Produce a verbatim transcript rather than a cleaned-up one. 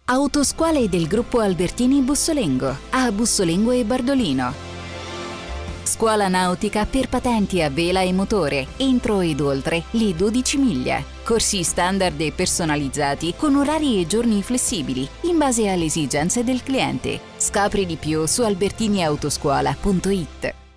Autoscuole del gruppo Albertini Bussolengo, a Bussolengo e Bardolino. Scuola nautica per patenti a vela e motore, entro ed oltre le dodici miglia. Corsi standard e personalizzati con orari e giorni flessibili, in base alle esigenze del cliente. Scopri di più su albertini autoscuola punto it.